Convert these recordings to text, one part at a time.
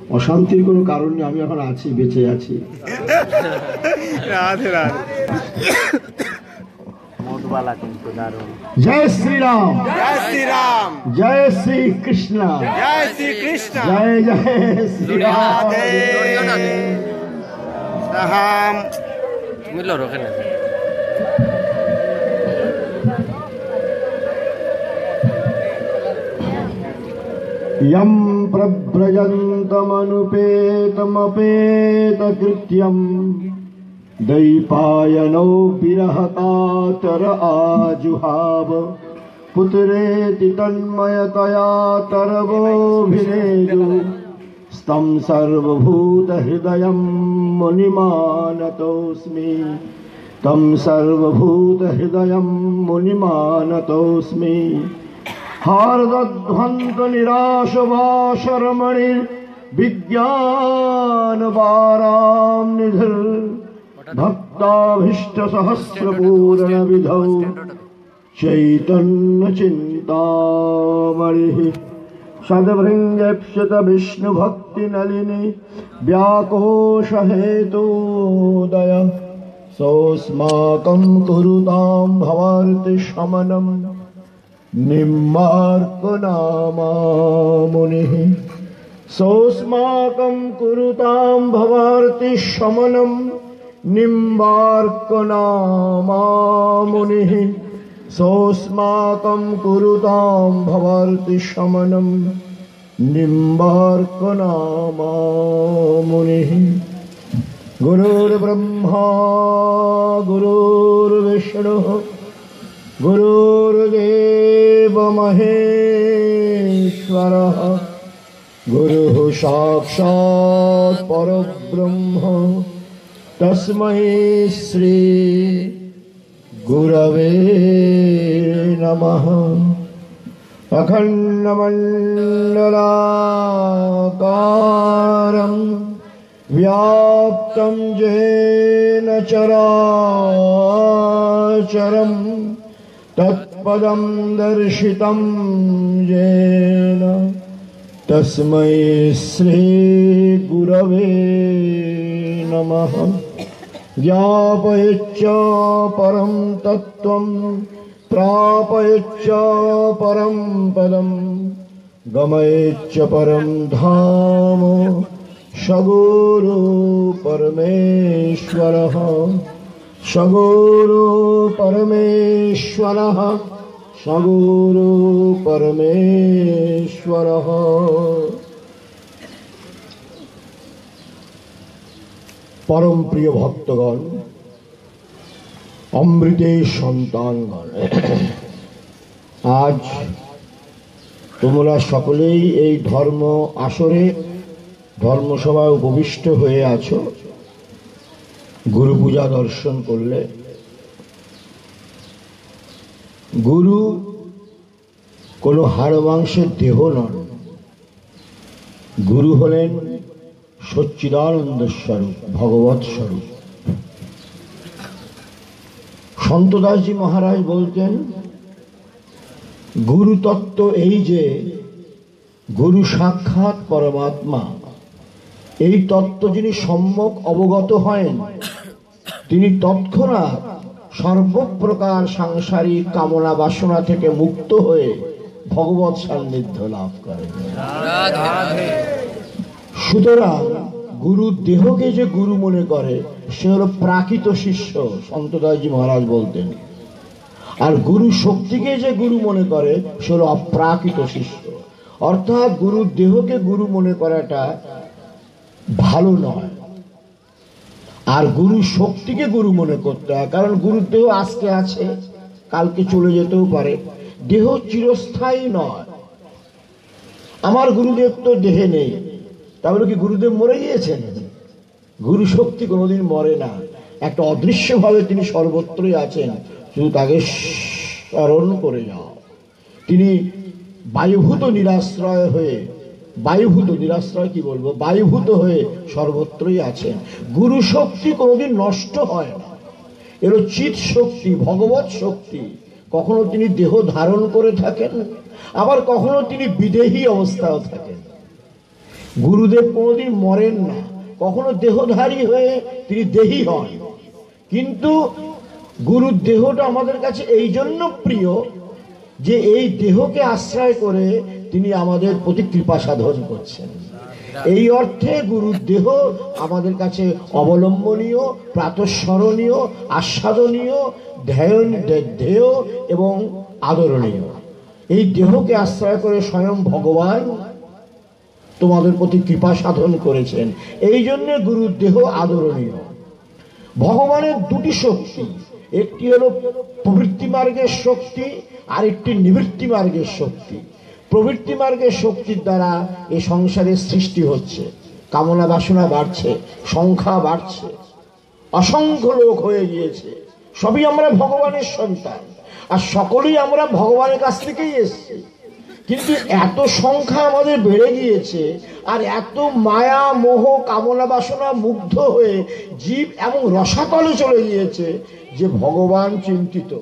অশান্তির কোনো কারণ নেই, আমি এখন আছি, বেঁচে আছি। রাধে রাধে। জয় শ্রীরাম, জয় শ্রী রাম, জয় শ্রী কৃষ্ণ, জয় শ্রী কৃষ্ণ, জয় জয় শ্রীরাম। সাহাম মিলো রোখেন यं प्रव्रजन्तमनुपेतमपेतकृत्यं दैपायनो विरहकातर आजुहाव पुत्रेति तन्मयतया तरवोऽभिनेदु स्तं सर्वभूतहृदयं मुनिमानतोऽस्मि, तं सर्वभूतहृदयं मुनिमानतोऽस्मि। हार्दध्वंत निराशवाशरमणिर विज्ञानवारां निधिर भक्ताभीष्ट सहस्रपूर्ण विधौ चैतन्य चिन्तामणिः सद्भृङ्गेप्सित विष्णु भक्ति नलिनी व्याकोश हेतोदय सोऽस्माकं कुरुतां भवार्ति शमनम् निम्बार्कनामामुनिः सोऽस्माकं कुरुतां भवार्ति शमनं निम्बार्कनामामुनिः सोऽस्माकं कुरुतां भवार्ति शमनं निम्बार्कनामामुनिः। गुरुर्ब्रह्मा गुरुर्विष्णुः गुरुर्देव महेश्वरः गुरुः साक्षात् परब्रह्म तस्मै श्री गुरवे नमः। अखण्डमण्डलाकारं व्याप्तं येन चराचरं तत्पदं दर्शितं येन तस्मै श्री गुरवे नमः। ज्ञापयच्च परं तत्त्वं प्रापयच्च परं पदं गमयच्च परं धाम सगुरु परमेश्वरः सगुरु परमेश्वरः सगुरु परमेश्वरः। परम प्रिय भक्तगण, अमृतेर सन्तानगण, आज তোমরা সকলেই এই ধর্ম আসরে ধর্মসভায় উপবিষ্ট হয়ে আছো। গুরু পূজা দর্শন করলে। গুরু কোনো হাড় মাংসের দেহ নন, গুরু হলেন সচ্চিদানন্দ স্বরূপ, ভগবৎ স্বরূপ। সন্তদাসজি মহারাজ বলতেন, গুরু তত্ত্ব এই যে গুরু সাক্ষাৎ পরমাত্মা। এই তত্ত্ব যিনি সম্যক অবগত হন, তিনি তৎক্ষণাৎ সর্বপ্রকার সাংসারিক কামনা বাসনা থেকে মুক্ত হয়ে ভগবৎ সান্নিধ্য লাভ করেন। সুতরাং গুরু দেহকে যে গুরু মনে করে সে হলো প্রাকৃত শিষ্য, সন্তদাসজি মহারাজ বলতেন। আর গুরু শক্তিকে যে গুরু মনে করে সে হলো অপ্রাকৃত শিষ্য। অর্থাৎ গুরু দেহকে গুরু মনে করাটা ভালো নয়, আর গুরু শক্তিকে গুরু মনে করতে হয়। কারণ গুরুর দেহ আজকে আছে, কালকে চলে যেতেও পারে। দেহ চিরস্থায়ী নয়। আমার গুরুদেব তো দেহে নেই, তাহলে কি গুরুদেব মরে গিয়েছেন? গুরু শক্তি কোনোদিন মরে না। একটা অদৃশ্যভাবে তিনি সর্বত্রই আছেন, শুধু তাকে স্মরণ করে যাও। তিনি বায়ুভূত নিরাশ্রয় হয়ে, বায়ুভূত নিরাশ্রয় কি বলবো, বায়ুভূত হয়ে সর্বত্রই আছেন। গুরু শক্তি কোনোদিন নষ্ট হয় না। এর চিৎ শক্তি, ভগবৎ শক্তি। কখনো তিনি দেহ ধারণ করে থাকেন, আবার কখনো তিনি বিদেহী অবস্থায় থাকেন। গুরুদেব কোনোদিন মরেন না, কখনো দেহধারী হয়ে তিনি দেহী হন, কিন্তু গুরুর দেহটা আমাদের কাছে এই জন্য প্রিয় যে এই দেহকে আশ্রয় করে তিনি আমাদের প্রতি কৃপা সাধন করছেন। এই অর্থে গুরুর দেহ আমাদের কাছে অবলম্বনীয়, প্রাতঃস্মরণীয়, আস্বাদনীয়, ধ্যেয় এবং আদরণীয়। এই দেহকে আশ্রয় করে স্বয়ং ভগবান তোমাদের প্রতি কৃপা সাধন করেছেন, এই জন্য গুরুর দেহ আদরণীয়। ভগবানের দুটি শক্তি, একটি হলো প্রবৃত্তি মার্গের শক্তি, আর একটি নিবৃত্তি মার্গের শক্তি। প্রবৃত্তি মার্গের শক্তির দ্বারা এই সংসারের সৃষ্টি হচ্ছে, কামনা বাসনা বাড়ছে, সংখ্যা বাড়ছে, অসংখ্য লোক হয়ে গিয়েছে। সবই আমরা ভগবানের সন্তান, আর সকলেই আমরা ভগবানের কাছ থেকেই এসছি। কিন্তু এত সংখ্যা আমাদের বেড়ে গিয়েছে, আর এত মায়া মোহ কামনা বাসনা মুগ্ধ হয়ে জীব এমন রসাতলে চলে গিয়েছে যে ভগবান চিন্তিত।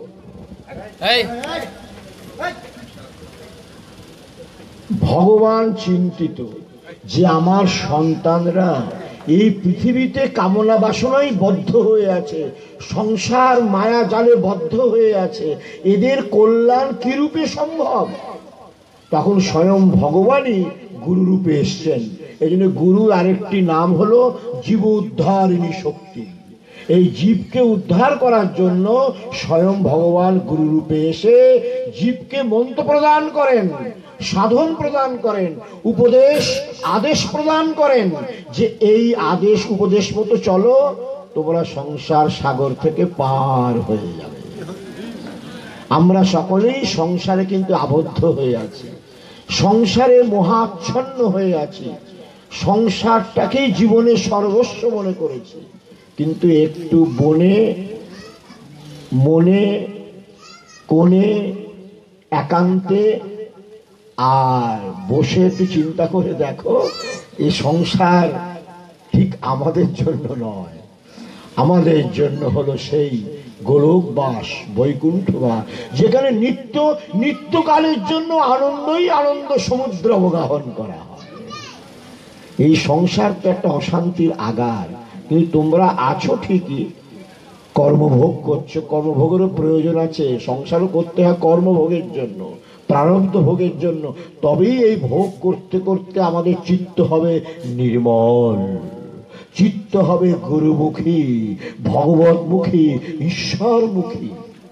ভগবান চিন্তিত যে আমার সন্তানরা এই পৃথিবীতে কামনা বাসনায় বদ্ধ হয়ে আছে, সংসার মায়া জালে বদ্ধ হয়ে আছে, এদের কল্যাণ কিরূপে সম্ভব? তখন স্বয়ং ভগবানই গুরুরূপে এসছেন। এই জন্য গুরুর আরেকটি নাম হলো জীব উদ্ধারিণী শক্তি। এই জীবকে উদ্ধার করার জন্য স্বয়ং ভগবান গুরুরূপে এসে জীবকে মন্ত্র প্রদান করেন, সাধন প্রদান করেন, উপদেশ আদেশ প্রদান করেন যে এই আদেশ উপদেশ মতো চলো, তোমরা সংসার সাগর থেকে পার হয়ে যাবে। আমরা সকলেই সংসারে কিন্তু আবদ্ধ হয়ে আছি, সংসারে মোহাচ্ছন্ন হয়ে আছি, সংসারটাকেই জীবনের সর্বস্ব মনে করেছি। কিন্তু একটু মনে কোণে একান্তে আর বসে একটু চিন্তা করে দেখো, এই সংসার ঠিক আমাদের জন্য নয়, আমাদের জন্য হলো সেই গোলকবাস, বৈকুণ্ঠবাস, যেখানে নিত্যকালের জন্য আনন্দই আনন্দ সমুদ্র অবগাহন করা হয়। এই সংসার তো একটা অশান্তির আগার, কিন্তু তোমরা আছো ঠিকই, কর্মভোগ করছো, কর্মভোগেরও প্রয়োজন আছে, সংসারও করতে হয় কর্মভোগের জন্য, প্রারব্ধ ভোগের জন্য। তবেই এই ভোগ করতে করতে আমাদের চিত্ত হবে নির্মল, চিত্ত হবে গুরুমুখী, ভগবতমুখী, ঈশ্বরমুখী।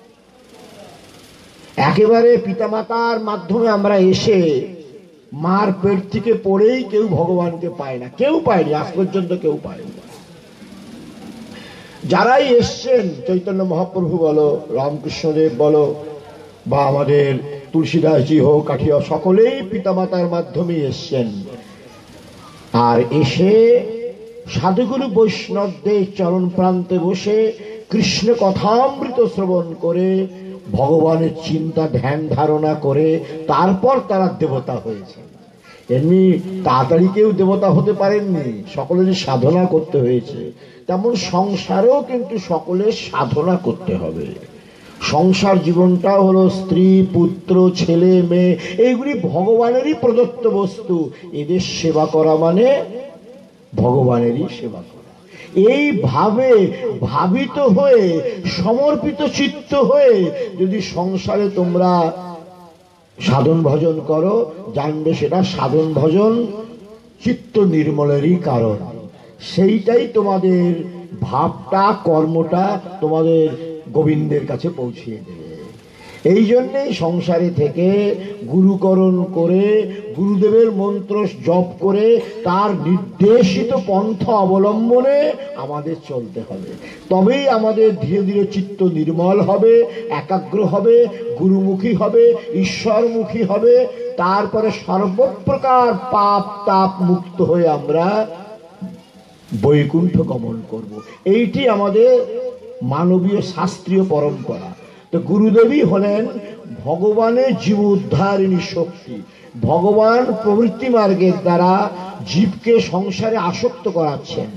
একেবারে পিতামাতার মাধ্যমে আমরা এসে মার পেট থেকে পড়েই কেউ ভগবানকে পায় না, কেউ পায়নি, আজ পর্যন্ত কেউ পায়নি। যারাই এসছেন, চৈতন্য মহাপ্রভু বলো, রামকৃষ্ণদেব বলো, বা আমাদের তুলসীদাসজি হোক, কাঠিয়া, সকলেই পিতামাতার মাধ্যমে এসছেন। আর এসে সাধুগুরু বৈষ্ণবদের চরণ প্রান্তে বসে কৃষ্ণ কথামৃত শ্রবণ করে ভগবানের চিন্তা ধ্যান ধারণা করে তারপর তারা দেবতা হয়েছে। এমনি তাড়াতাড়ি কেউ দেবতা হতে পারেননি, সকলেরই সাধনা করতে হয়েছে। তেমন সংসারেও কিন্তু সকলের সাধনা করতে হবে। সংসার জীবনটা হলো স্ত্রী পুত্র ছেলে মেয়ে, এইগুলি ভগবানেরই প্রদত্ত বস্তু। এদের সেবা করা মানে ভগবানেরই সেবা করা। এই ভাবে ভাবিত হয়ে সমর্পিত চিত্ত হয়ে যদি সংসারে তোমরা সাধন ভজন করো, জানবে সেটা সাধন ভজন চিত্ত নির্মলেরই কারণ। সেইটাই তোমাদের ভাবটা, কর্মটা তোমাদের গোবিন্দের কাছে পৌঁছিয়ে দেবে। এই জন্যেই সংসারে থেকে গুরুকরণ করে, গুরুদেবের মন্ত্র জপ করে, তার নির্দেশিত পন্থা অবলম্বনে আমাদের চলতে হবে। তবেই আমাদের ধীরে ধীরে চিত্ত নির্মল হবে, একাগ্র হবে, গুরুমুখী হবে, ঈশ্বরমুখী হবে। তারপরে সর্বপ্রকার পাপ তাপ মুক্ত হয়ে আমরা বৈকুণ্ঠ গমন করব। এইটি আমাদের মানবীয় শাস্ত্রীয় পরম্পরা। তো গুরুদেবী হলেন ভগবানের জীব উদ্ধারিণী শক্তি। ভগবান প্রবৃত্তি মার্গের দ্বারা জীবকে সংসারে আসক্ত করাচ্ছেন,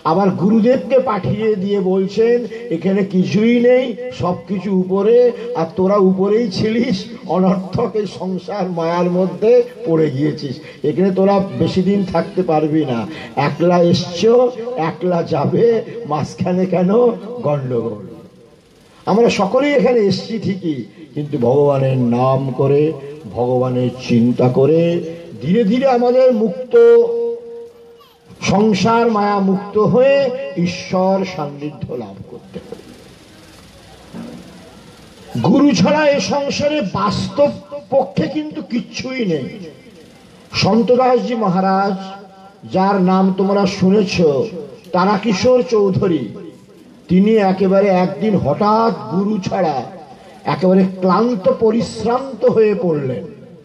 আবার গুরুদেবকে পাঠিয়ে দিয়ে বলছেন এখানে কিছুই নেই, সবকিছু উপরে, আর তোরা উপরেই ছিলিস, অনর্থক এই সংসার মায়ার মধ্যে পড়ে গিয়েছিস, এখানে তোরা বেশি দিন থাকতে পারবি না, একলা এসছো একলা যাবে, মাঝখানে কেন গন্ডগোল। আমরা সকলেই এখানে এসছি ঠিকই, কিন্তু ভগবানের নাম করে, ভগবানের চিন্তা করে ধীরে ধীরে আমাদের মুক্ত, সংসার মায়া মুক্ত হয়ে ঈশ্বর সান্নিধ্য লাভ করতে হবে। গুরু ছাড়া এ সংসারে বাস্তব পক্ষে কিন্তু কিচ্ছুই নেই। সন্তদাসজি মহারাজ, যার নাম তোমরা শুনেছ, তারাকিশোর চৌধুরী, তিনি একেবারে একদিন হঠাৎ গুরু ছাড়া একেবারে ক্লান্ত পরিশ্রান্ত হয়ে পড়লেন,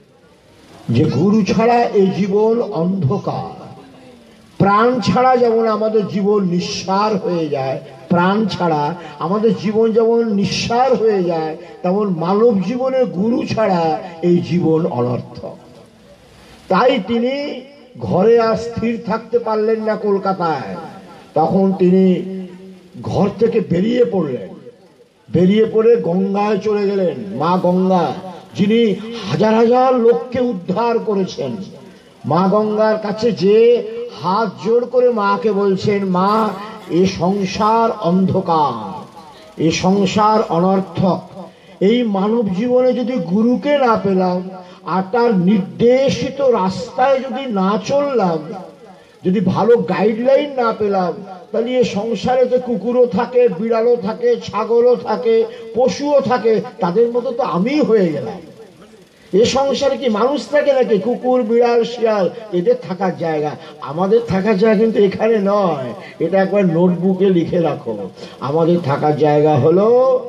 যে গুরু ছাড়া এই জীবন অন্ধকার, প্রাণ ছাড়া যেমন আমাদের জীবন নিঃসার হয়ে যায়, প্রাণ ছাড়া আমাদের জীবন যেমন নিঃসার হয়ে যায়, তেমন মানব জীবনে গুরু ছাড়া এই জীবন অনর্থক। তাই তিনি ঘরে আর স্থির থাকতে পারলেন না কলকাতায়। তখন তিনি ঘর থেকে বেরিয়ে পড়লেন, বেরিয়ে পড়ে গঙ্গায় চলে গেলেন। মা গঙ্গা, যিনি হাজার হাজার লোককে উদ্ধার করেছেন, মা গঙ্গার কাছে যে হাত জোড় করে মাকে বলছেন, মা এ সংসার অন্ধকার, এ সংসার অনর্থক, এই মানব জীবনে যদি গুরুকে না পেলাম আর তার নির্দেশিত রাস্তায় যদি না চললাম, যদি ভালো গাইডলাইন না পেলাম, তাহলে এ সংসারে তো কুকুরও থাকে, বিড়ালও থাকে, ছাগলও থাকে, পশুও থাকে, তাদের মতো তো আমি হয়ে গেলাম। এ সংসারে কি মানুষ থাকে নাকি? কুকুর, বিড়াল, শিয়াল এদের থাকার জায়গা, আমাদের থাকার জায়গা কিন্তু এখানে নয়। এটা একবার নোটবুকে লিখে রাখো। আমাদের থাকার জায়গা হলো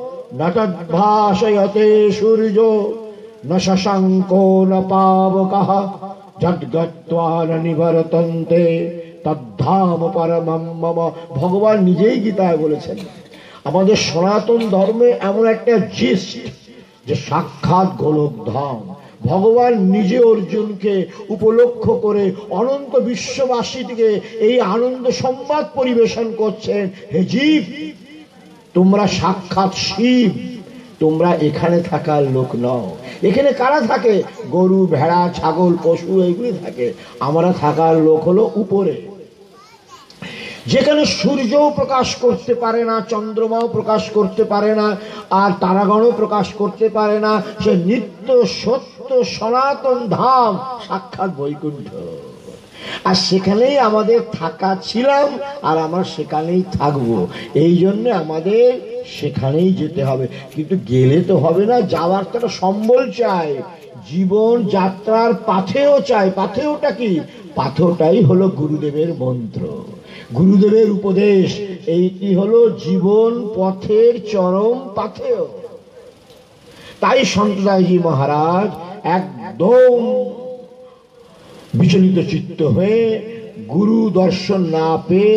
নটদ্ভাসয়তে সূর্য ন শশাঙ্কো ন পাবকঃ যদ্গত্বা ন নিবর্তন্তে তদ্ধাম পরমম মম। ভগবান নিজেই গীতায় বলেছেন। আমাদের সনাতন ধর্মে এমন একটা জিস্ট যে সাক্ষাৎ গোলকধাম। ভগবান নিজে অর্জুনকে উপলক্ষ করে অনন্ত বিশ্ববাসীকে এই আনন্দ সংবাদ পরিবেশন করছেন, হে জীব, তোমরা সাক্ষাৎ শিব, তোমরা এখানে থাকার লোক নও। এখানে কারা থাকে? গরু, ভেড়া, ছাগল, পশু, এইগুলি থাকে। আমরা থাকার লোক হলো উপরে, যেখানে সূর্যও প্রকাশ করতে পারে না, চন্দ্রমাও প্রকাশ করতে পারে না, আর তারাগণও প্রকাশ করতে পারে না, সে নিত্য সত্য সনাতন ধাম সাক্ষাৎ বৈকুণ্ঠ। আর সেখানেই আমাদের থাকা ছিলাম, আর আমরা সেখানেই থাকবো। এই জন্য আমাদের সেখানেই যেতে হবে। কিন্তু গেলে তো হবে না, যাওয়ার তো একটা সম্বল চাই, জীবন যাত্রার পাথেয় চাই। পাথেয়টা কি? পাথেয়টাই হলো গুরুদেবের মন্ত্র, গুরুদেবের উপদেশ। এইটি হলো জীবন পথের চরম পাথেয়। তাই সন্তদাসজি মহারাজ একদম বিচলিত চিত্ত হয়ে, গুরু দর্শন না পেয়ে,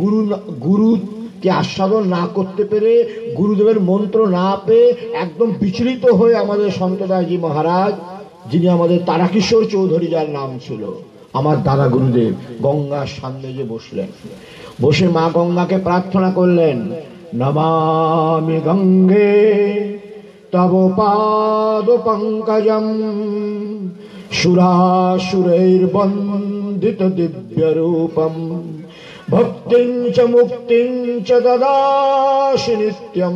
গুরুকে আস্বাদন না করতে পেরে, গুরুদেবের মন্ত্র না পেয়ে একদম বিচলিত হয়ে আমাদের সন্তদাসজি মহারাজ, যিনি আমাদের তারাকিশোর চৌধুরী যার নাম ছিল, আমার দাদা গুরুদেব, গঙ্গার সামনে যে বসলেন, বসে মা গঙ্গাকে প্রার্থনা করলেন, নমামি গঙ্গে তব পাদ পঙ্কজম সুরাসুরৈর্বন্দিত দিব্য রূপম ভক্তিং চ মুক্তিং চ দদাসি নিত্যম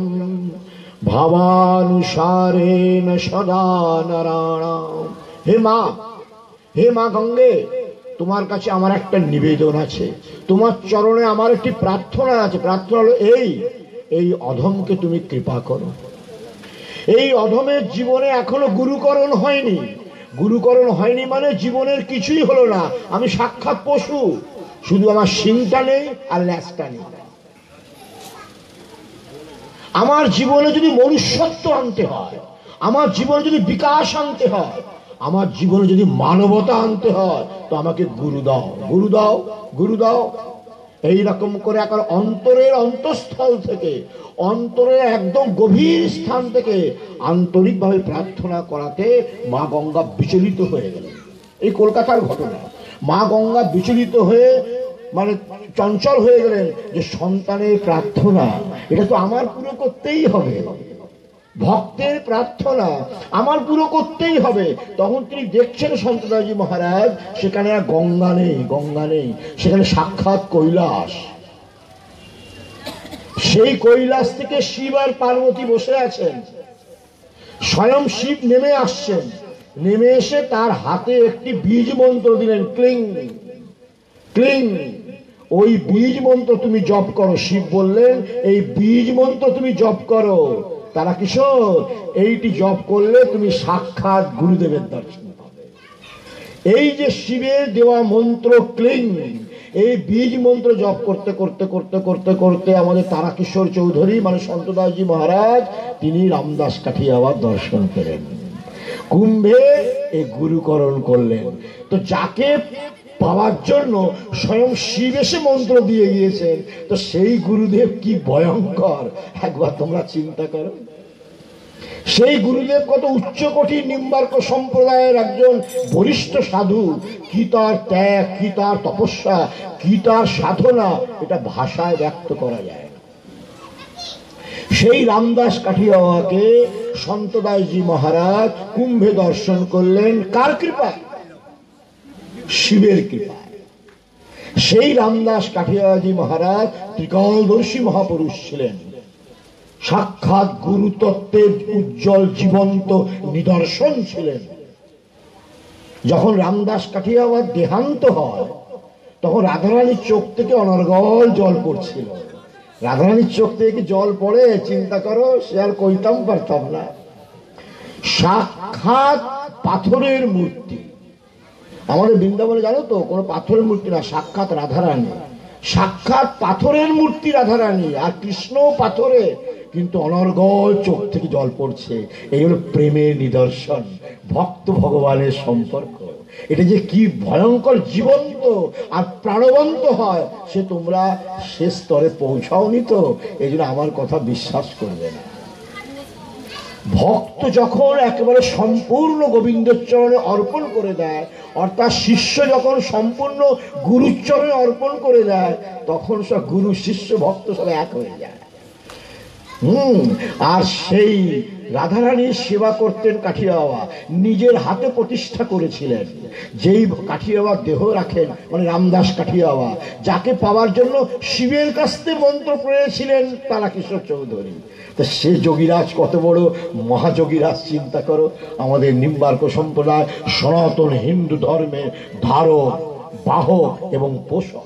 ভাবানুসারেণ সদা নরাণাম। হে মা, হে মা গঙ্গে, তোমার কাছে আমার একটা নিবেদন আছে, তোমার চরণে আমার একটি প্রার্থনা আছে। প্রার্থনা হলো এই অধমকে তুমি কৃপা করো। এই অধমের জীবনে এখনো গুরুকরণ হয়নি। গুরুকরণ হয়নি মানে জীবনের কিছুই হলো না। আমি সাক্ষাৎ পশু, শুধু আমার শিংটা নেই আর ল্যাজটা নেই। আমার জীবনে যদি মনুষ্যত্ব আনতে হয়, আমার জীবনে যদি বিকাশ আনতে হয়, আমার জীবনে যদি মানবতা আনতে হয়, তো আমাকে গুরু দাও, গুরু দাও, গুরু দাও। এইরকম করে একবার অন্তরের অন্তঃস্থল থেকে, অন্তরের একদম গভীর স্থান থেকে আন্তরিকভাবে প্রার্থনা করাতে মা গঙ্গা বিচলিত হয়ে গেলেন। এই কলকাতার ঘটনা। মা গঙ্গা বিচলিত হয়ে মানে চঞ্চল হয়ে গেলেন যে সন্তানের প্রার্থনা এটা তো আমার পুরো করতেই হবে, ভক্তের প্রার্থনা আমার পুরো করতেই হবে। তখন তিনি দেখছেন সন্তদাসজি মহারাজ সেখানে আর গঙ্গা নেই, গঙ্গা নেই, সেখানে সাক্ষাৎ কৈলাস। সেই কৈলাস থেকে শিব আর পার্বতী বসে আছেন, স্বয়ং শিব নেমে আসছেন, নেমে এসে তার হাতে একটি বীজ মন্ত্র দিলেন, ক্লিং ক্লিং। ওই বীজ মন্ত্র তুমি জপ করো। শিব বললেন এই বীজ মন্ত্র তুমি জপ করো। তারা কিশোর এইটি জপ করলে তুমি সাক্ষাৎ গুরুদেবের দর্শন পাবে। এই যে শিবের দেওয়া মন্ত্র ক্লিং, এই বীজ মন্ত্র জপ করতে করতে করতে করতে করতে আমাদের তারাকিশোর চৌধুরী মানে সন্তদাসজি মহারাজ তিনি রামদাস কাঠিয়াবার দর্শন পেলেন, কুম্ভে এই গুরুকরণ করলেন। তো যাকে পাওয়ার জন্য স্বয়ং শিব এসে মন্ত্র দিয়ে গিয়েছেন, তো সেই গুরুদেব কি ভয়ঙ্কর একবার তোমরা চিন্তা করো। সেই গুরুদেব কত উচ্চকোটির নিম্বার্ক সম্প্রদায়ের একজন বরিষ্ঠ সাধু, কি তার ত্যাগ, কি তার তপস্যা, কি তার সাধনা, এটা ভাষায় ব্যক্ত করা যায় না। সেই রামদাস কাঠিয়াওয়াকে সন্তদাসজি মহারাজ কুম্ভে দর্শন করলেন কার কৃপায়? শিবের কৃপায়। সেই রামদাস কাঠিয়াওয়াজি মহারাজ ত্রিকালদর্শী মহাপুরুষ ছিলেন, সাক্ষাৎ গুরুতত্ত্বের উজ্জ্বল জীবন্ত নিদর্শন ছিলেন। যখন রামদাস কাঠিয়াওয়ার দেহান্ত হয় তখন রাধারানীর চোখ থেকে অনর্গল জল পড়ছিল। রাধারানীর চোখ থেকে জল পড়ে চিন্তা করো, সে আর কইতাম পারতাম না। সাক্ষাৎ পাথরের মূর্তি, আমাদের বৃন্দাবনে জানো তো কোনো পাথরের মূর্তি না, সাক্ষাৎ রাধারানী, সাক্ষাৎ পাথরের মূর্তি রাধারানী, আর কৃষ্ণ পাথরে, কিন্তু অনর্গল চোখ থেকে জল পড়ছে। এই হলো প্রেমের নিদর্শন, ভক্ত ভগবানের সম্পর্ক। এটা যে কি ভয়ঙ্কর জীবন্ত আর প্রাণবন্ত হয় সে তোমরা সে স্তরে পৌঁছাওনি তো, এই জন্য আমার কথা বিশ্বাস করবে না। ভক্ত যখন একেবারে সম্পূর্ণ গোবিন্দের চরণে অর্পণ করে দেয়, অর্থাৎ শিষ্য যখন সম্পূর্ণ গুরুর চরণে অর্পণ করে দেয়, তখন সব গুরু শিষ্য ভক্ত সব এক হয়ে যায়। আর সেই রাধারানীর সেবা করতেন কাঠিয়াওয়া, নিজের হাতে প্রতিষ্ঠা করেছিলেন। যেই কাঠিয়াওয়া দেহ রাখেন মানে রামদাস কাঠিয়াওয়া, যাকে পাওয়ার জন্য শিবের কাছ থেকে মন্ত্র পড়েছিলেন তারাকিশোর চৌধুরী। তা সে যোগীরাজ কত বড় মহাযোগীরাজ চিন্তা করো। আমাদের নিম্বার্ক সম্প্রদায় সনাতন হিন্দু ধর্মের ধারক, বাহক এবং পোষক।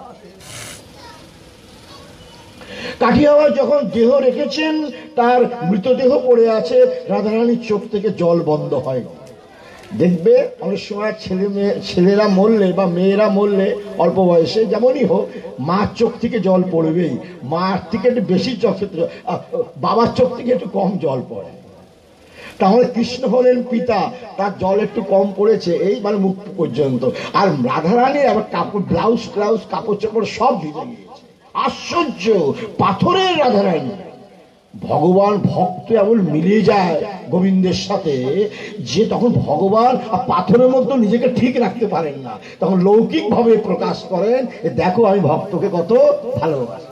কাঠিয়াওয়া যখন দেহ রেখেছেন, তার মৃতদেহ পড়ে আছে, রাধারানীর চোখ থেকে জল বন্ধ হয়। দেখবে অনেক সময় ছেলেরা মরলে বা মেয়েরা মরলে অল্প বয়সে যেমনই হোক, মার চোখ থেকে জল পড়বেই। মার থেকে একটু বেশি চোখ, বাবার চোখ থেকে একটু কম জল পড়ে। তাহলে কৃষ্ণ হলেন পিতা, তার জল একটু কম পড়েছে, এই মানে মুখ পর্যন্ত। আর রাধারানীর আবার কাপড়, ব্লাউজ ট্রাউজ, কাপড় চোপড় সব ভিজে গিয়েছে। আশ্চর্য, পাথরের রাধারানী। ভগবান ভক্ত এমন মিলে যায় গোবিন্দের সাথে যে তখন ভগবান পাথরের মধ্যে নিজেকে ঠিক রাখতে পারেন না, তখন লৌকিক ভাবে প্রকাশ করেন, দেখো আমি ভক্তকে কত ভালোবাসি।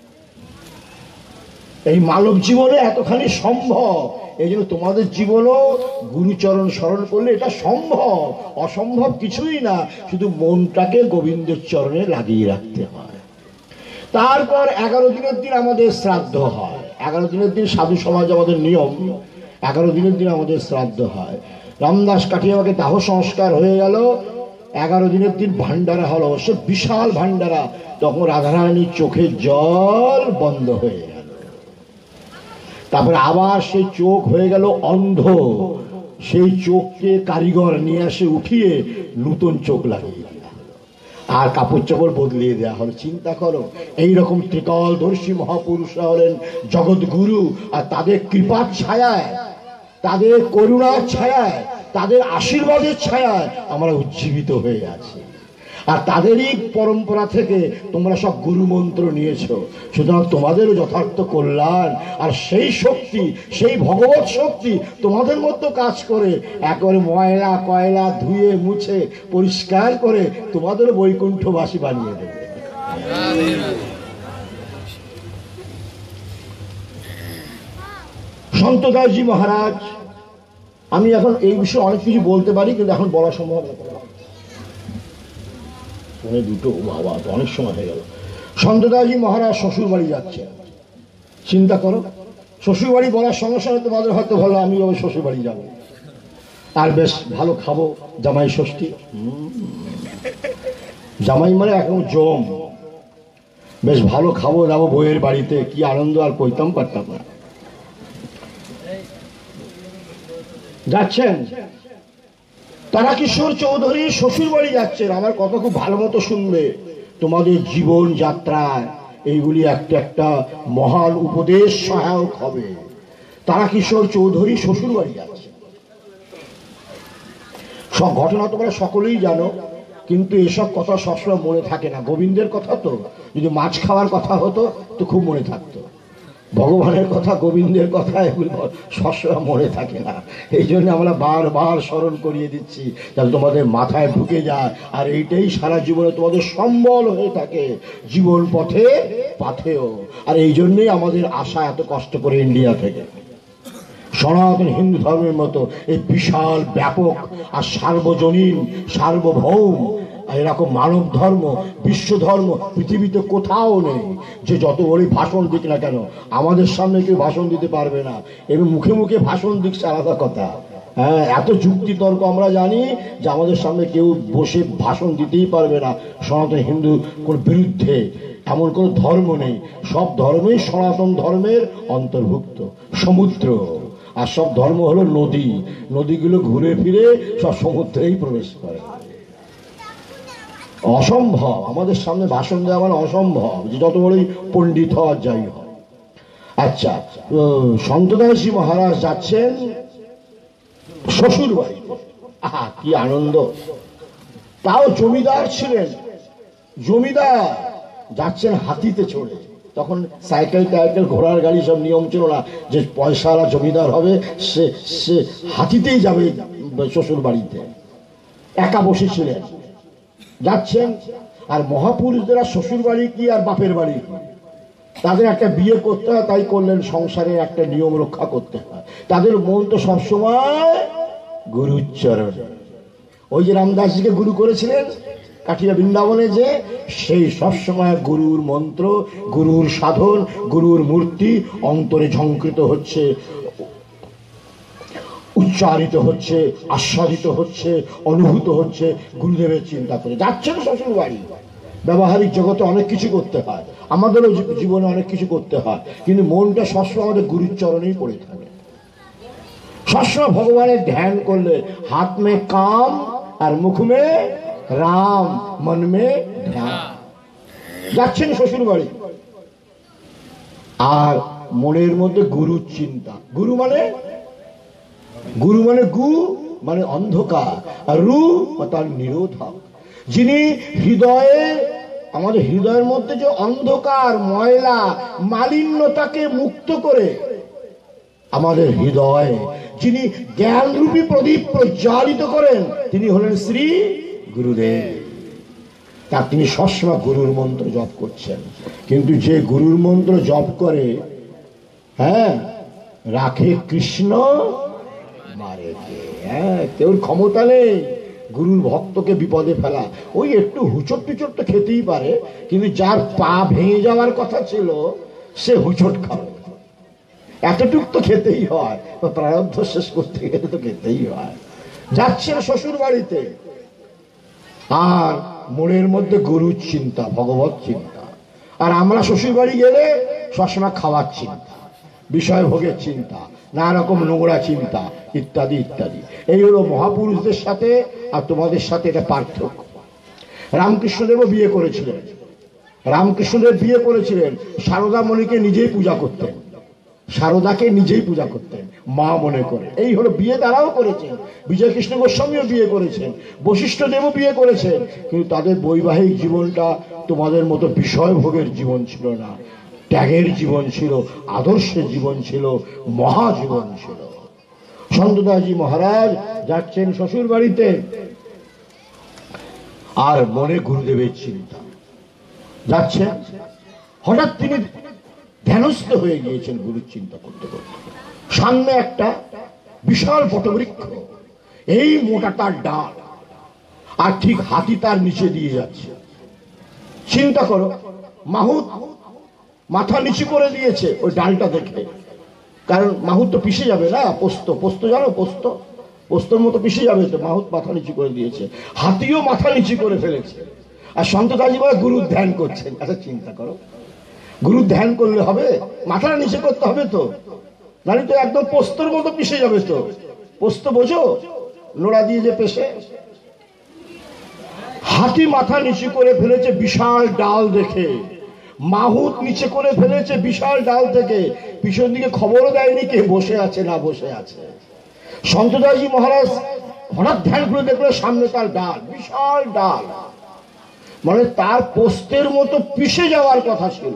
এই মানব জীবনে এতখানি সম্ভব, এই জন্য তোমাদের জীবনও গুরুচরণ স্মরণ করলে এটা সম্ভব, অসম্ভব কিছুই না, শুধু মনটাকে গোবিন্দের চরণে লাগিয়ে রাখতে হয়। তারপর 11 দিনের দিন আমাদের শ্রাদ্ধ হয়। 11 দিনের দিন সাধু সমাজ আমাদের নিয়ম, 11 দিনের দিন আমাদের শ্রাদ্ধ হয়। রামদাস কাঠিয়াওয়াকে দাহ সংস্কার হয়ে গেল, 11 দিনের দিন ভান্ডারা হলো, সে বিশাল ভান্ডারা। তখন রাধারানীর চোখের জল বন্ধ হয়ে গেল। তারপরে আবার সেই চোখ হয়ে গেল অন্ধ, সেই চোখকে কারিগর নিয়ে আসে উঠিয়ে নূতন চোখ লাগিয়ে আর কাপড় চোপড় বদলিয়ে দেওয়া হলো। চিন্তা করো, এইরকম ত্রিকালদর্শী মহাপুরুষরা হলেন জগৎগুরু, আর তাদের কৃপার ছায়ায়, তাদের করুণার ছায়ায়, তাদের আশীর্বাদের ছায়ায় আমরা উজ্জীবিত হয়ে আছি। আর তাদেরই পরম্পরা থেকে তোমরা সব গুরু মন্ত্র নিয়েছো, সুতরাং তোমাদেরও যথার্থ কল্যাণ। আর সেই শক্তি, সেই ভগবত শক্তি তোমাদের মধ্যে কাজ করে একেবারে ময়লা কয়লা ধুয়ে মুছে পরিষ্কার করে তোমাদেরও বৈকুণ্ঠবাসী বানিয়ে দেবে। সন্তদাসজি মহারাজ, আমি এখন এই বিষয়ে অনেক কিছু বলতে পারি, কিন্তু এখন বলা সম্ভব না। পৌনে দুটো, বাবা, তো অনেক সময় হয়ে গেল। সন্তদাসজি মহারাজ শ্বশুর বাড়ি যাচ্ছে। চিন্তা করো, শ্বশুর বাড়ি বলার সঙ্গে সঙ্গে তোমাদের হয়তো ভালো, আমি ওই শ্বশুর বাড়ি যাবো, আর বেশ ভালো খাবো, জামাই ষষ্ঠী। জামাই মানে এখন জম, বেশ ভালো খাবো, যাবো বইয়ের বাড়িতে, কি আনন্দ আর কইতাম পারতাম না। যাচ্ছেন তারাকিশোর চৌধুরী শ্বশুর বাড়ি যাচ্ছেন। আমার কথা খুব ভালো মতো শুনবে, তোমাদের জীবন যাত্রায় এইগুলি একটা একটা মহান উপদেশ সহায়ক হবে। তারাকিশোর চৌধুরী শ্বশুর বাড়ি যাচ্ছে। সব ঘটনা তোমরা সকলেই জানো, কিন্তু এসব কথা সবসময় মনে থাকে না। গোবিন্দের কথা তো, যদি মাছ খাওয়ার কথা হতো তো খুব মনে থাকতো। ভগবানের কথা, গোবিন্দের কথা, এগুলো সবসময় মনে থাকে না। এই জন্য আমরা বারবার স্মরণ করিয়ে দিচ্ছি, যাতে তোমাদের মাথায় ঢুকে যায়, আর এইটাই সারা জীবনে তোমাদের সম্বল হয়ে থাকে জীবন পথে পাথেও। আর এই জন্যই আমাদের আশা এত কষ্ট করে ইন্ডিয়া থেকে। সনাতন হিন্দু ধর্মের মতো এই বিশাল ব্যাপক আর সার্বজনীন সার্বভৌম এরকম মানব ধর্ম, বিশ্ব ধর্ম পৃথিবীতে কোথাও নেই। যে যত বড়ই ভাষণ দিক না কেন, আমাদের সামনে কেউ ভাষণ দিতে পারবে না। এবং মুখে মুখে ভাষণ দিচ্ছে আলাদা কথা, হ্যাঁ, এত যুক্তি তর্ক আমরা জানি যে আমাদের সামনে কেউ বসে ভাষণ দিতেই পারবে না সনাতন হিন্দু কোন বিরুদ্ধে। এমন কোনো ধর্ম নেই, সব ধর্মই সনাতন ধর্মের অন্তর্ভুক্ত। সমুদ্র আর সব ধর্ম হলো নদী, নদীগুলো ঘুরে ফিরে সব সমুদ্রেই প্রবেশ করে। অসম্ভব আমাদের সামনে ভাষণ দেওয়া মানে অসম্ভব, যে যত বড়ই পণ্ডিত হওয়ার যাই হয়। আচ্ছা, সন্তদাসজি মহারাজ যাচ্ছেন শ্বশুর বাড়ি। আহা, কি আনন্দ! তাও জমিদার ছিলেন, জমিদার যাচ্ছেন হাতিতে চড়ে। তখন সাইকেল টাইকেল ঘোড়ার গাড়ি সব নিয়ম ছিল না, যে পয়সাওয়ালা জমিদার হবে সে সে হাতিতেই যাবে শ্বশুর বাড়িতে। একা বসেছিলেন, যাচ্ছেন। আর মহাপুরুষদের শ্বশুর বাড়ি কি আর বাপের বাড়ি, তাদের একটা বিয়ে করতে হয়, তাই করলেন, সংসারের একটা নিয়ম রক্ষা করতে হয়। তাদের মন তো সবসময় গুরুর চরণে। ওই যে রামদাসজিকে গুরু করেছিলেন কাঠিয়া বৃন্দাবনে, যে সেই সবসময় গুরুর মন্ত্র, গুরুর সাধন, গুরুর মূর্তি অন্তরে ঝঙ্কৃত হচ্ছে, উচ্চারিত হচ্ছে, আস্বাদিত হচ্ছে, অনুভূত হচ্ছে গুরুদেবের চিন্তা করে। যাচ্ছেন শ্বশুর বাড়ি। ব্যবহারিক জগতে অনেক কিছু করতে হয়, আমাদেরও জীবনে অনেক কিছু করতে হয়, কিন্তু মনটা সবসময় আমাদের গুরুর চরণেই পড়ে থাকে। সবসময় ভগবানের ধ্যান করলে হাত মে কাম আর মুখ মে রাম, মন মে ধ্যান। যাচ্ছেন শ্বশুর বাড়ি, আর মনের মধ্যে গুরুর চিন্তা। গুরু মানে গু মানে অন্ধকার, আর রু তার নিরোধক। যিনি হৃদয়ে, আমাদের হৃদয়ের মধ্যে যে অন্ধকার, ময়লা, মালিন্যতাকে মুক্ত করে আমাদের হৃদয়ে যিনি জ্ঞানরূপী প্রদীপ প্রজ্বালিত করেন, তিনি হলেন শ্রী গুরুদেব। তা তিনি সবসময় গুরুর মন্ত্র জপ করছেন। কিন্তু যে গুরুর মন্ত্র জপ করে, হ্যাঁ, রাখে কৃষ্ণ মারে কে, হ্যাঁ, কেউ ক্ষমতা নেই গুরুর ভক্তকে বিপদে ফেলা। ওই একটু হুচট টুচট তো খেতেই পারে, কিন্তু যার পা ভেঙে যাওয়ার কথা ছিল সে হুচট খাবে, এতটুক তো খেতেই হয়, প্রারব্ধ শেষ করতে গেলে তো খেতেই হয়। যাচ্ছে শ্বশুর বাড়িতে, আর মনের মধ্যে গুরুর চিন্তা, ভগবত চিন্তা। আর আমরা শ্বশুর বাড়ি গেলে সবসময় খাওয়ার চিন্তা, বিষয় ভোগের চিন্তা, নানা রকম নোংরা চিন্তা, ইত্যাদি ইত্যাদি। এই হলো মহাপুরুষদের সাথে আর তোমাদের সাথে এটা পার্থক্য। রামকৃষ্ণদেবও বিয়ে করেছিলেন, রামকৃষ্ণদেব বিয়ে করেছিলেন, সারদা মণিকে নিজেই পূজা করতেন, সারদাকে নিজেই পূজা করতেন মা মনে করে। এই হলো বিয়ে তারাও করেছেন। বিজয় কৃষ্ণ গোস্বামীও বিয়ে করেছেন, বশিষ্ঠ দেবও বিয়ে করেছেন, কিন্তু তাদের বৈবাহিক জীবনটা তোমাদের মতো বিষয় ভোগের জীবন ছিল না, ত্যাগের জীবন ছিল, আদর্শের জীবন ছিল, মহাজীবন ছিল। সন্তদাসজি মহারাজ যাচ্ছেন শ্বশুর বাড়িতে, আর মনে গুরুদেবের চিন্তা। যাচ্ছে, হঠাৎ তিনি ধ্যানস্থ হয়ে গিয়েছেন গুরুর চিন্তা করতে করতে। সামনে একটা বিশাল বটবৃক্ষ, এই মোটা তার ডাল, আর ঠিক হাতি তার নিচে দিয়ে যাচ্ছে। চিন্তা করো, মাহুত মাথা নিচু করে দিয়েছে ওই ডালটা দেখে, কারণ মাহুত তো পিষে যাবে না। পোস্ত, পোস্ত জানো, পোস্ত, পোস্তর মতো পিষে যাবে তো। মাহুত মাথা নিচু করে দিয়েছে, হাতিও মাথা নিচু করে ফেলেছে। আর সন্ত দাসজি মহারাজ গুরুর ধ্যান করছেন। আচ্ছা চিন্তা করো, গুরুর ধ্যান করলে হবে? মাথাটা নিচে করতে হবে তো, নাহলে তো একদম পোস্তর মতো পিষে যাবে তো। পোস্ত বোঝো, নোড়া দিয়ে যে পেশে। হাতি মাথা নিচু করে ফেলেছে বিশাল ডাল দেখে, মাহুত নিচে করে ফেলেছে বিশাল ডাল থেকে। পিছন দিকে খবরও দেয়নি কে বসে আছে না বসে আছে। সন্ত দাসজি মহারাজ হঠাৎ ধ্যান করে দেখলো সামনে তার ডাল, বিশাল ডাল, মানে তার পোস্তের মতো পিষে যাওয়ার কথা ছিল।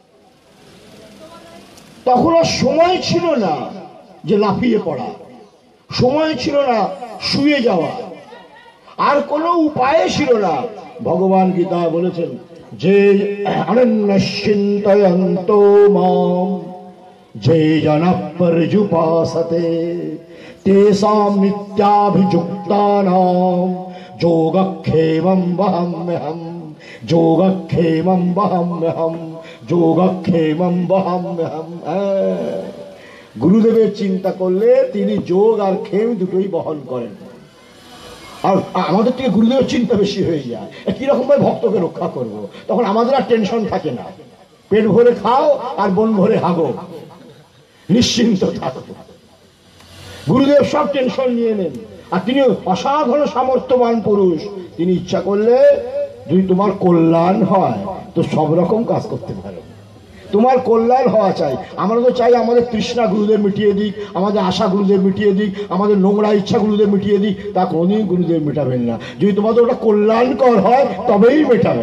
তখন আর সময় ছিল না যে লাফিয়ে পড়া, সময় ছিল না শুয়ে যাওয়া, আর কোনো উপায় ছিল না। ভগবান গীতা বলেছেন যে অনন্যশ্চিন্তয়ন্তো মাম যে জনঃ পর্যুপাসতে তেষাং নিত্যাভিযুক্তানাং যোগক্ষেমং বহাম্যহম, যোগক্ষেমং বহাম্যহম, যোগক্ষেমং বহাম্যহম। গুরুদেবের চিন্তা করলে তিনি যোগ আর ক্ষেম দুটোই বহন করেন। আর আমাদের থেকে গুরুদেবের চিন্তা বেশি হয়ে যায়, কিরকম ভাবে ভক্তকে রক্ষা করব। তখন আমাদের আর টেনশন থাকে না, পেট ভরে খাও আর মন ভরে হাগো, নিশ্চিন্ত থাকো। গুরুদেব সব টেনশন নিয়ে নেন। আর তিনি অসাধারণ সামর্থ্যবান পুরুষ, তিনি ইচ্ছা করলে যদি তোমার কল্যাণ হয় তো সব রকম কাজ করতে পারো। তোমার কল্যাণ হওয়া চাই, আমরা তো চাই আমাদের তৃষ্ণা গুরুদেব মিটিয়ে দিক, আমাদের আশা গুরুদেব মিটিয়ে দিক, আমাদের নোংরা ইচ্ছা গুরুদেব মিটিয়ে দিক। তা কোনদিন গুরুদেব মেটাবেন না। যদি তোমাদের ওটা কল্যাণকর হয় তবেই মেটাবে।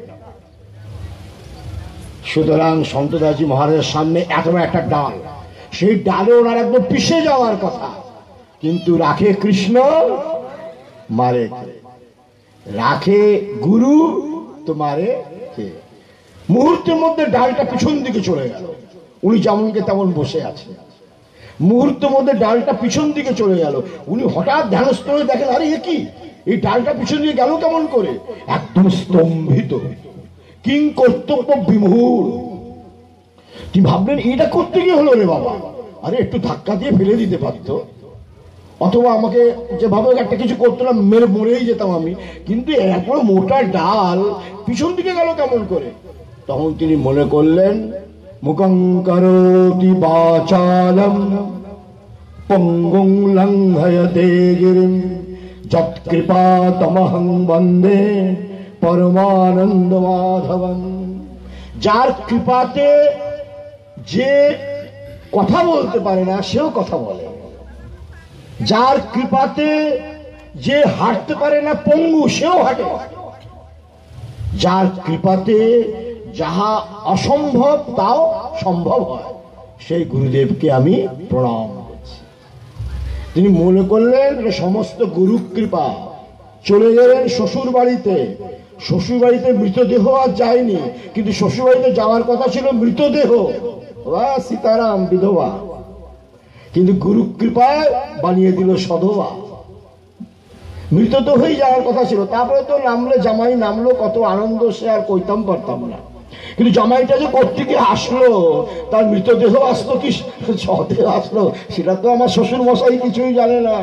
সুতরাং সন্ত দাসজি মহারাজের সামনে এত একটা ডাল, সেই ডালে ওনার একদম পিষে যাওয়ার কথা, কিন্তু রাখে কৃষ্ণ, মারে রাখে গুরু, তো মারে কে? মুহূর্তের মধ্যে ডালটা পিছন দিকে চলে গেল। উনি যেমনকে তেমন বসে আছে, মুহূর্তের মধ্যে ডালটা পিছন দিকে চলে গেল। উনি হঠাৎ ধ্যানস্থ হয়ে দেখেন, আরে এ কি, এই ডালটা পিছন দিকে গেল কেমন করে? একদম স্তম্ভিত, কিং কর্তব্য বিমূঢ়। তিনি ভাবলেন এটা করতে গিয়ে হলো রে বাবা, আরে একটু ধাক্কা দিয়ে ফেলে দিতে পারতো, অথবা আমাকে যেভাবে একটা কিছু করতো না, মেরে মরেই যেতাম আমি, কিন্তু এত মোটা ডাল পিছন দিকে গেল কেমন করে? তখন তিনি মনে করলেন, মুখং করোতি বাচালম পঙ্গুং লঙ্ঘয়তে গিরিম যৎকৃপা তমহং বন্দে পরমানন্দ মাধবম। যার কৃপাতে যে কথা বলতে পারে না সেও কথা বলে, যার কৃপাতে যে হাঁটতে পারে না পঙ্গু সেও হাঁটে, যার কৃপাতে যাহা অসম্ভব তাও সম্ভব হয়, সেই গুরুদেবকে আমি প্রণাম করছি। তিনি মনে করলেন সমস্ত গুরু কৃপা। চলে গেলেন শ্বশুর বাড়িতে। শ্বশুর বাড়িতে মৃতদেহ আর যায়নি, কিন্তু শ্বশুর বাড়িতে যাওয়ার কথা ছিল মৃতদেহ, সীতারাম বিধবা, কিন্তু গুরু কৃপায় বানিয়ে দিল সধবা। মৃত তো হয়ে যাওয়ার কথা ছিল, তারপরে তো নামলে জামাই নামলো, কত আনন্দ সে আর কইতাম পারতাম না। কিন্তু জামাইটা যে কোত্থেকে আসলো, তার মৃতদেহ আসলো কি সদেহ আসলো, সেটা তো আমার শ্বশুর মশাই কিছুই জানে না।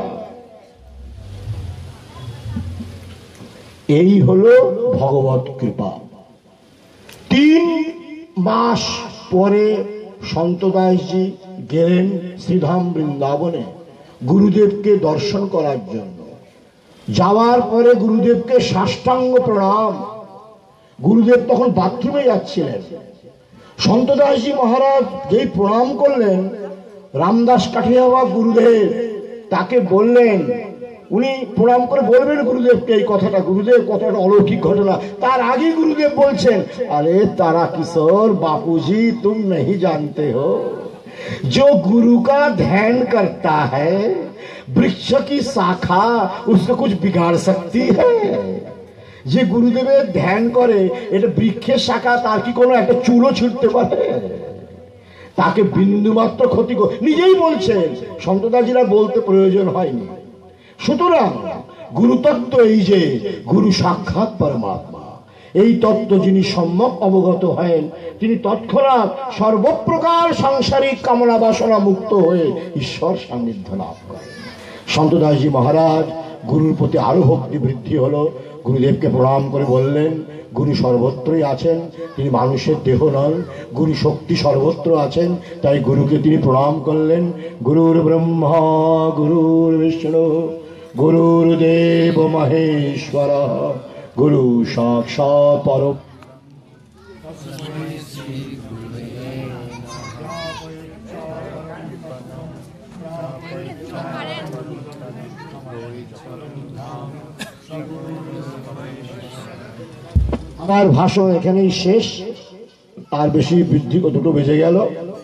এই হলো ভগবত কৃপা। 3 মাস পরে সন্ত দাসজি গেলেন শ্রীধাম বৃন্দাবনে গুরুদেবকে দর্শন করার জন্য। যাওয়ার পরে গুরুদেবকে সাষ্টাঙ্গ প্রণাম। গুরুদেব তখন বাথরুমে যাচ্ছিলেন। সন্ত দাসজি মহারাজ যেই প্রণাম করলেন, রামদাস কাঠিয়াবা গুরুদেব তাকে বললেন, উনি প্রণাম করে বলবেন গুরুদেবকে এই কথাটা, গুরুদেব কতটা অলৌকিক ঘটনা। তার আগে গুরুদেব বলছেন, আরে তারা কিশোর बापूजी तुम नहीं जानते हो, जो गुरु का ध्यान करता है वृक्ष की शाखा उसको कुछ बिगाड़ सकती है। যে গুরুদেবের ধ্যান করে, এটা বৃক্ষের শাখা, তার কি কোনো একটা চুলও ছিঁড়তে পারে? তাকে বিন্দুমাত্র ক্ষতি নিজেই বলছেন, সন্তদাসীরা বলতে প্রয়োজন হয়নি। সুতরাং গুরুতত্ত্ব এই যে গুরু সাক্ষাৎ পরমাত্মা, এই তত্ত্ব যিনি সম্যক অবগত হয়েন, তিনি তৎক্ষণাৎ সর্বপ্রকার সাংসারিক কামনা বাসনা মুক্ত হয়ে ঈশ্বর সান্নিধ্য লাভ করেন। সন্তদাসজি মহারাজ গুরুর প্রতি আরো ভক্তি বৃদ্ধি হলো। গুরুদেবকে প্রণাম করে বললেন, গুরু সর্বত্রই আছেন, তিনি মানুষের দেহ নন, গুরু শক্তি সর্বত্র আছেন, তাই গুরুকে তিনি প্রণাম করলেন। গুরুর ব্রহ্মা গুরুর বিষ্ণু গুরুর্দেব মহেশ্বর গুরু সাক্ষাৎ পর। আমার ভাষণ এখানেই শেষ, তার বেশি বৃদ্ধি দুটো বেজে গেল।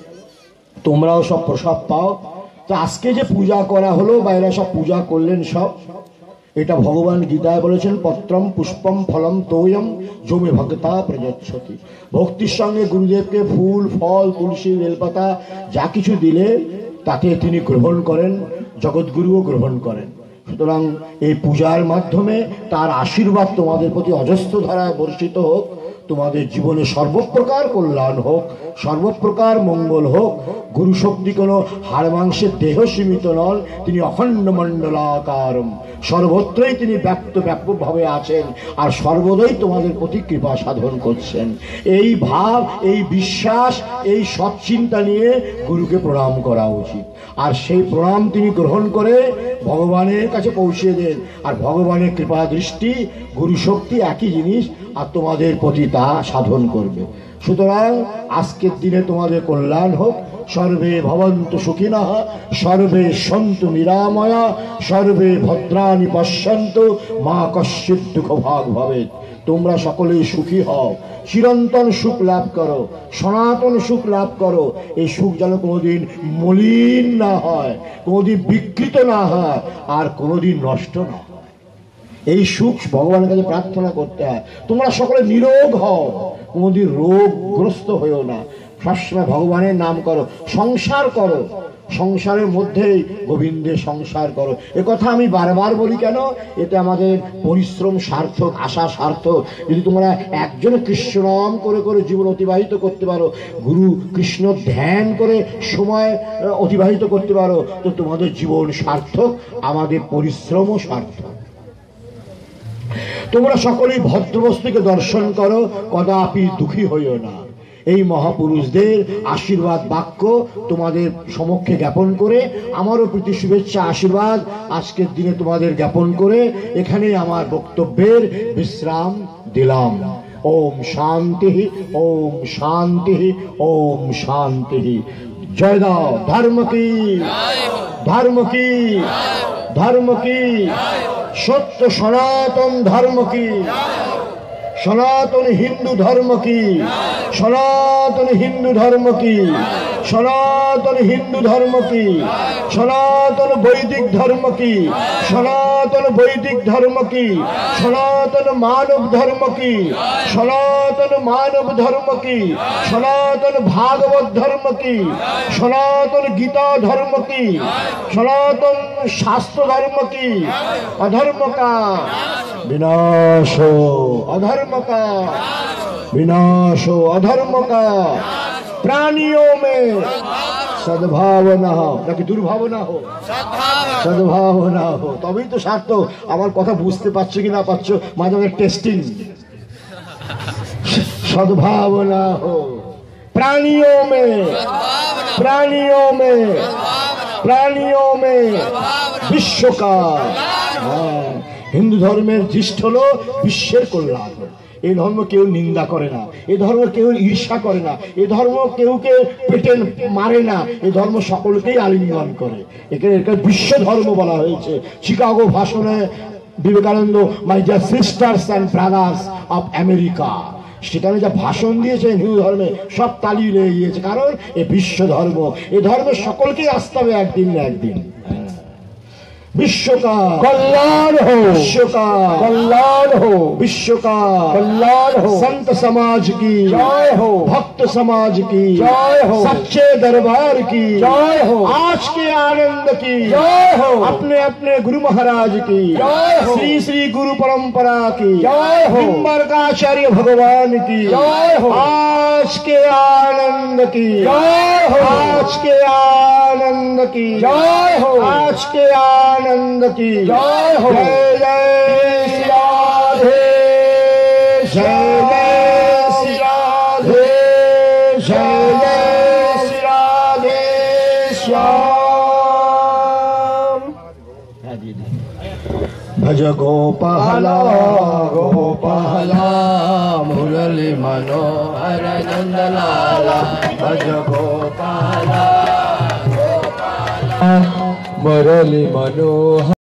তোমরাও সব প্রসাদ পাও। তো আজকে যে পূজা করা হলো বা এরা সব পূজা করলেন, সব এটা ভগবান গীতায় বলেছেন, পত্রম পুষ্পম ফলম তোয়ম জমে ভক্তা প্রযচ্ছতি। ভক্তির সঙ্গে গুরুদেবকে ফুল ফল তুলসী বেলপাতা যা কিছু দিলে তাকে তিনি গ্রহণ করেন, জগৎগুরুও গ্রহণ করেন। সুতরাং এই পূজার মাধ্যমে তার আশীর্বাদ তোমাদের প্রতি অজস্র ধারায় বর্ষিত হোক, তোমাদের জীবনে সর্বপ্রকার কল্যাণ হোক, সর্বপ্রকার মঙ্গল হোক। গুরু শক্তি কোনো হাড় মাংসের দেহ সীমিত নন, তিনি অখণ্ড মণ্ডলাকারম, সর্বত্রই তিনি ব্যক্ত ব্যাপকভাবে আছেন আর সর্বদাই তোমাদের প্রতি কৃপা সাধন করছেন। এই ভাব, এই বিশ্বাস, এই সৎচিন্তা নিয়ে গুরুকে প্রণাম করা উচিত। আর সেই প্রণাম তিনি গ্রহণ করে ভগবানের কাছে পৌঁছে দেন। আর ভগবানের কৃপা দৃষ্টি, গুরু শক্তি একই জিনিস, আর তোমাদের প্রতি তা সাধন করবে। সুতরাং আজকের দিনে তোমাদের কল্যাণ হোক। সর্বে ভবন্তু সুখিনঃ, সর্বে সন্তু নিরাময়া, সর্বে ভদ্রাণি পশ্যন্তু, মা কশ্চিৎ দুঃখ ভাগ ভবেৎ। তোমরা সকলেই সুখী হও, চিরন্তন সুখ লাভ করো, সনাতন সুখ লাভ করো। এই সুখ যেন কোনোদিন মলিন না হয়, কোনোদিন বিকৃত না হয়, আর কোনোদিন নষ্ট না হয়। এই সুখ ভগবানের কাছে প্রার্থনা করতে হয়। তোমরা সকলে নিরোগ হও, কোনোদিন রোগগ্রস্ত হয়েও না। সবসময় ভগবানের নাম করো, সংসার করো, সংসারের মধ্যেই গোবিন্দের সংসার করো। এ কথা আমি বারবার বলি কেন? এতে আমাদের পরিশ্রম সার্থক, আশা সার্থক। যদি তোমরা একজন কৃষ্ণ নাম করে করে জীবন অতিবাহিত করতে পারো, গুরু কৃষ্ণ ধ্যান করে সময় অতিবাহিত করতে পারো, তো তোমাদের জীবন সার্থক, আমাদের পরিশ্রমও সার্থক। তোমরা সকলেই ভদ্রবস্তুকে দর্শন করো, কদাপি দুঃখী হইও না। এই মহাপুরুষদের আশীর্বাদ বাক্য তোমাদের সমক্ষে জ্ঞাপন করে, আমারও প্রীতি শুভেচ্ছা আশীর্বাদ আজকের দিনে তোমাদের জ্ঞাপন করে এখানে আমার বক্তব্যের বিশ্রাম দিলাম। ওম শান্তি, ওম শান্তি, ওম শান্তি। জয় দাও ধর্ম কি, ধর্ম কি, ধর্ম কি, সত্য সনাতন ধর্ম কি, সনাতন হিন্দু ধর্ম কি, সনাতন হিন্দু ধর্ম কি, সনাতন হিন্দু ধর্ম কি, সনাতন বৈদিক ধর্ম কি, সনাতন বৈদিক ধর্ম কি, সনাতন মানব ধর্ম কি, সনাতন মানব ধর্ম কি, সনাতন ভাগবত ধর্ম কি, সনাতন গীতা ধর্ম কি, সনাতন শাস্ত্র ধর্ম কি। অধর্ম का विनाश हो, अधर्म का विनाश हो, अधर्म का प्राणियों में सद्भावना हो, নাকি দুর্ভাবনা हो, सद्भावना हो। তবেই তো সার্থক। আমার কথা বুঝতে পারছো কি না পারছো, মাঝে মাঝে টেস্টিং। सद्भावना हो प्राणियों में, प्राणियों में, प्राणियों में विश्व का। হিন্দু ধর্মের দৃষ্টি হলো বিশ্বের কল্যাণ। এই ধর্ম কেউ নিন্দা করে না, এই ধর্ম কেউ ঈর্ষা করে না, এই ধর্ম কেউকে পেটে মারে না, এই ধর্ম সকলকেই আলিঙ্গন করে। একে বিশ্ব ধর্ম বলা হয়েছে। চিকাগো ভাষণে Vivekananda, my dear sisters and brothers of America, সেখানে যা ভাষণ দিয়েছে হিন্দু ধর্মে, সব তালি লেগে গিয়েছে। কারণ এ বিশ্ব ধর্ম, এ ধর্মের সকলকেই আসতে হবে একদিন না একদিন। विश्व का कल्याण हो, विश्व का कल्याण हो, विश्व का कल्याण हो। संत समाज की जय हो, भक्त समाज की जय हो, सच्चे दरबार की जय हो, आज के आनंद की जय हो, अपने अपने गुरु महाराज की जय हो, श्री श्री गुरु परंपरा की जय हो, निम्बरकाचार्य भगवान की जय हो, आज के आनंद की जय हो, आज के आनंद की जय हो, आज के आनंद की जय हो। जय जय श्री राधे, जय जय श्री राधे, जय जय श्री राधे श्याम। भज गोपाला गोपाला मुरली मनोहर नंदलाला, भज गोपाला मुरली मनोहर